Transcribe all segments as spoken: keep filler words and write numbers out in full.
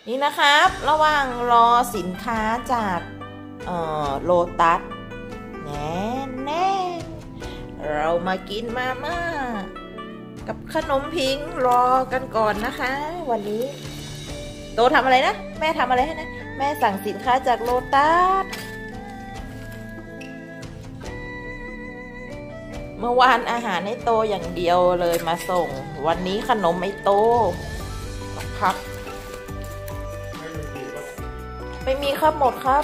นี่นะครับระหว่างรอสินค้าจากโลตัสแน่แน่เรามากินมาม่ากับขนมพิงรอกันก่อนนะคะวันนี้โตทำอะไรนะแม่ทำอะไรให้นะแม่สั่งสินค้าจากโลตัสเมื่อวานอาหารให้โตอย่างเดียวเลยมาส่งวันนี้ขนมไม่โตพักไม่มีครับหมดครับ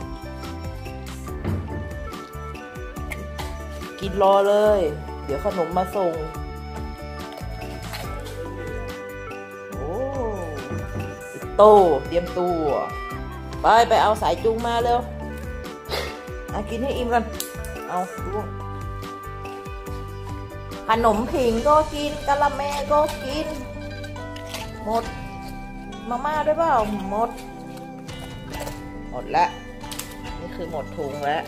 กินรอเลยเดี๋ยวขนมมาส่งโอ้โตเตรียมตัวไปไปเอาสายจุงมาเร็วอากินให้อิ่มกันเอาดูขนมผิงก็กินกะละแมก็กินหมดมาม่าด้วยเปล่าหมดหมดแล้วนี่คือหมดถุงแล้ว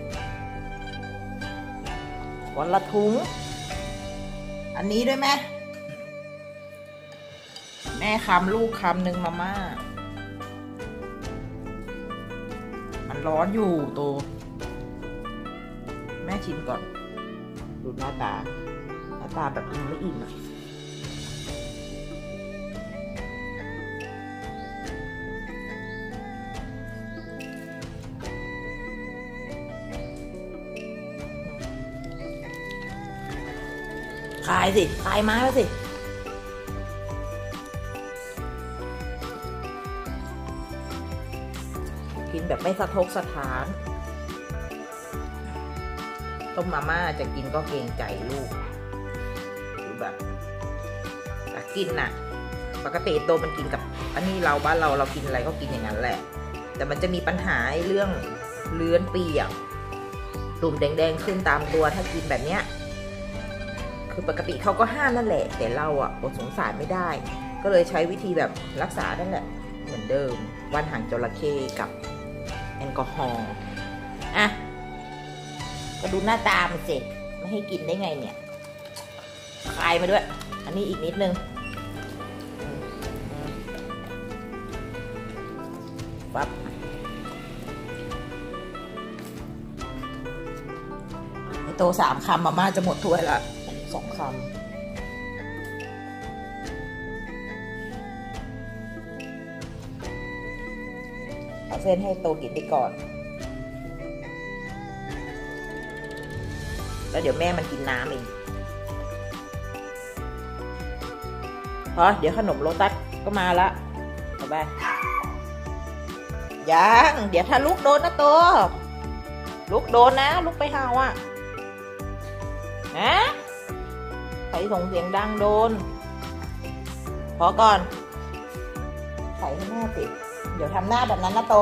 วันละถุงอันนี้ด้วยไหมแม่คำลูกคำหนึ่งมาม่ามันร้อนอยู่ตัวแม่ชิมก่อนดูหน้าตาหน้าตาแบบยังไม่อิ่มอ่ะขายสิขายไม้มาสิกินแบบไม่สะทกสะท้านต้มมาม่าจะกินก็เกรงใจลูกดูแบบแต่กินน่ะปกติโตมันกินกับอันนี้เราบ้านเราเรากินอะไรก็กินอย่างนั้นแหละแต่มันจะมีปัญหาเรื่องเลื้อนเปียกตุ่มแดงๆขึ้นตามตัวถ้ากินแบบเนี้ยคือปกติเขาก็ห้ามนั่นแหละแต่เราอ่ะอดสงสารไม่ได้ก็เลยใช้วิธีแบบรักษานั่นแหละเหมือนเดิมว่านหางจระเข้กับแอลกอฮอล์อ่ะก็ดูหน้าตามันสิไม่ให้กินได้ไงเนี่ยคายมาด้วยอันนี้อีกนิดนึงปั๊บไอโตสามคำมาม่าจะหมดถ้วยละสองคำเอาเส้นให้โตกินได้ก่อนแล้วเดี๋ยวแม่มันกินน้ำเองพอเดี๋ยวขนมโลตัสก็มาละเอาไปยังเดี๋ยวถ้าลูกโดนนะโตลูกโดนนะลูกไปเห่าอ่ะนะใครส่งเสียงดังโดนพอก่อนใส่ให้แม่ติดเดี๋ยวทำหน้าแบบนั้นนะโต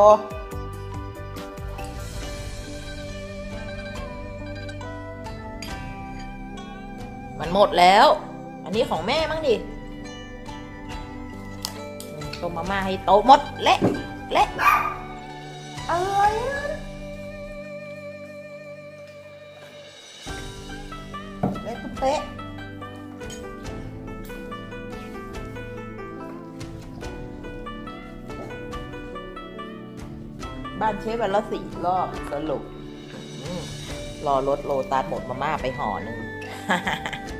มันหมดแล้วอันนี้ของแม่มั้งดิต้มมาม่าให้โตหมดเละเละอะไรเละตุ๊เป๊ะบ้านเชฟวันละสี่รอบสรุปรอรถโลตัสหมดมาม่าไปห่อหนึ่ง